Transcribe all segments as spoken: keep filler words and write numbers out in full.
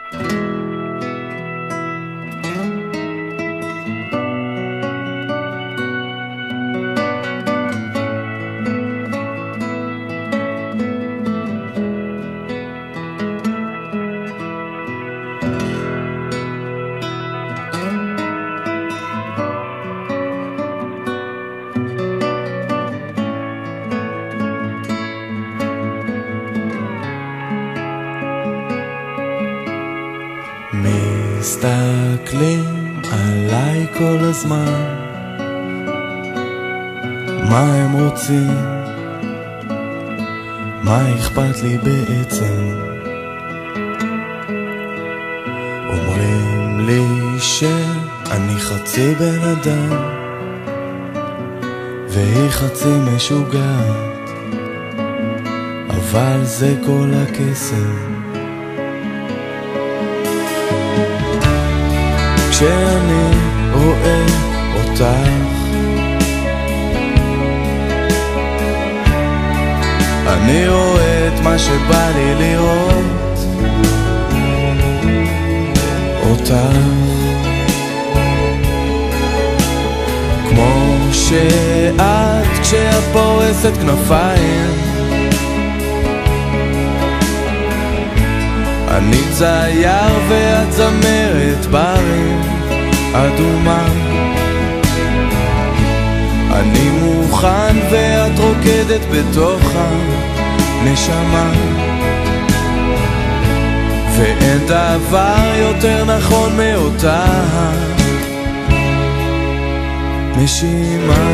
מסתכלים עליי כל הזמן, מה הם רוצים, מה אכפת לי בעצם? אומרים לי שאני חצי בן אדם והיא חצי משוגעת, אבל זה כל הקסם. כשאני רואה אותך אני רואה את מה שבא לי לראות אותך, כמו שאת כשאת פורסת כנפיים, אני צייר ואת זמרת ברים אדומה, אני מוכן ואת רוקדת בתוך הנשמה, ואין דבר יותר נכון מאותה נשימה.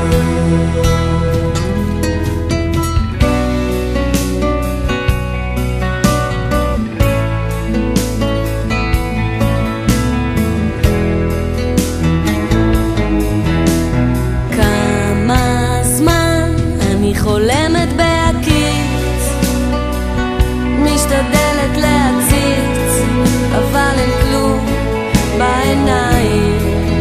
חולמת בהקיץ, משתדלת להציץ, אבל אין כלום בעיניים.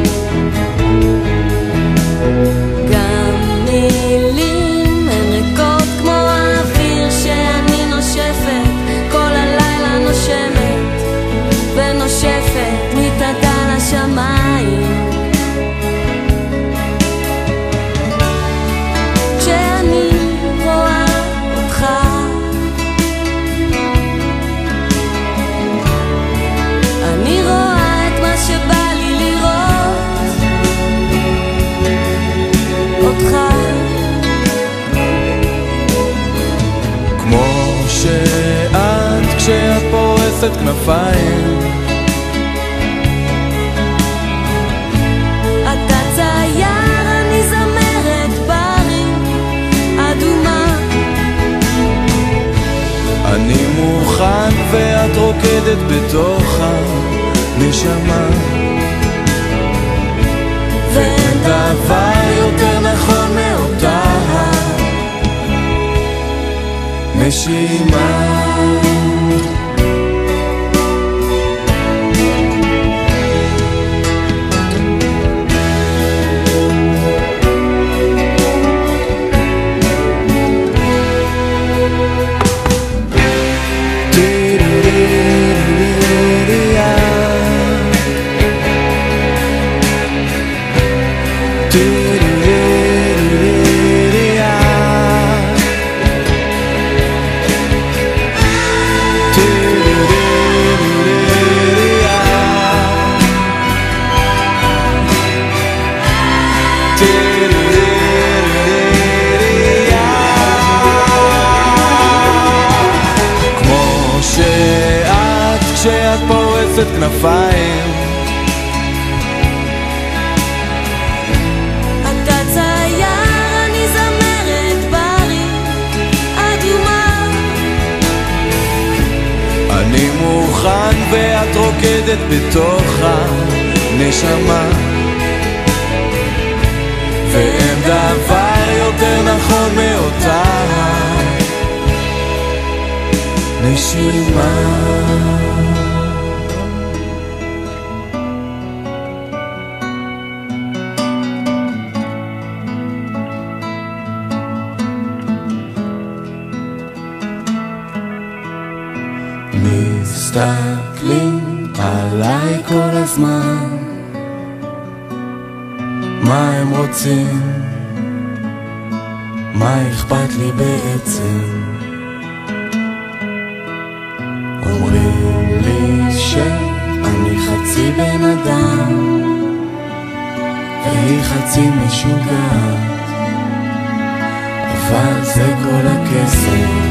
גם מילים הן ריקות כמו האוויר שאני נושפת, כל הלילה נושמת ונושפת מתחת לשמיים. שאת כשאת פורסת כנפיים, אתה צייר אני זמרת ברים אדומה, אני מוכן ואת רוקדת בתוך הנשמה, ואין דבר יותר נכון מאותה נשימה. כשאת פורסת כנפיים, אתה צייר אני זמרת ברים אדומה, אני מוכן ואת רוקדת בתוך הנשמה, ואין דבר יותר נכון מאותה נשימה. מסתכלים עליי כל הזמן. מה הם רוצים? מה אכפת לי בעצם? אומרים לי שאני חצי בן אדם והיא חצי משוגעת, אבל זה כל הכסף